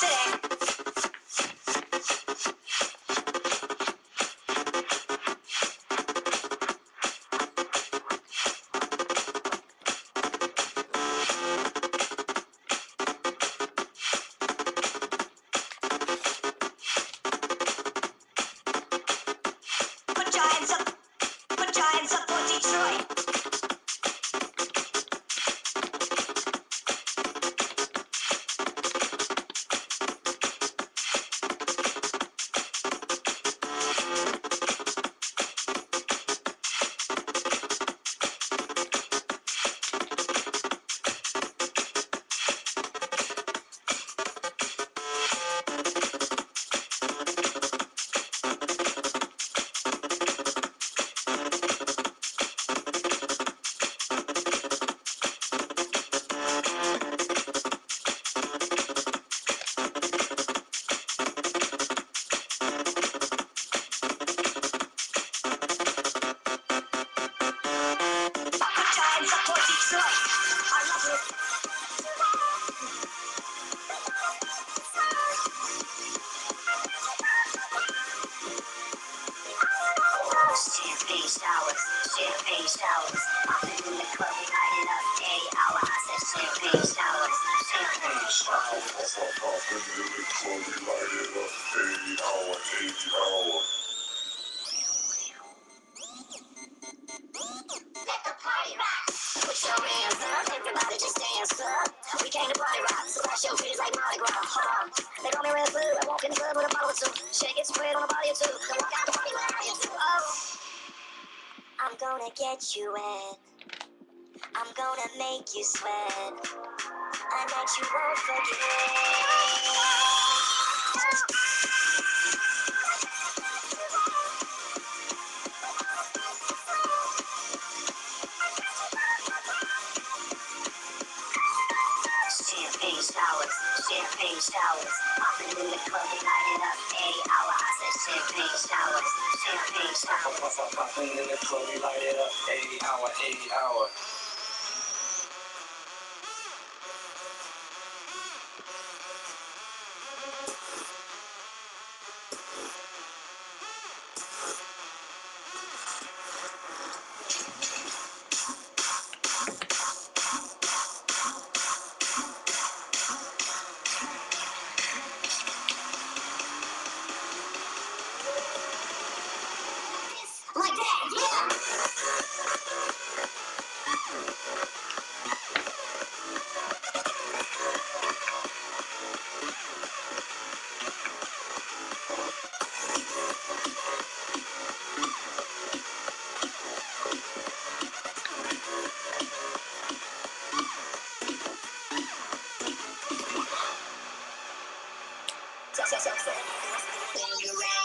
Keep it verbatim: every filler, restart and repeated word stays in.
Champagne showers, champagne showers. Popping in the club, we light it up every hour. I said champagne showers, champagne showers. Popping in the club, we light it up every hour, every hour. Let the party rock. Put your hands up, everybody just dance up. We came to party rock, so flash your titties like Mardi Gras. Hold on, they call me Red Blue. I walk in the club with a bottle or two. Shake it, spread on a body or two. Then walk out the party with a body or two. Oh. I'm gonna get you wet. I'm gonna make you sweat. A night you won't forget. Champagne showers, champagne showers. Popping in the club, we light it up every hour. I said champagne showers, champagne showers. Popping in the club, we light it up every hour, every hour. Like that, yeah. So, so, so, so. When you're ready.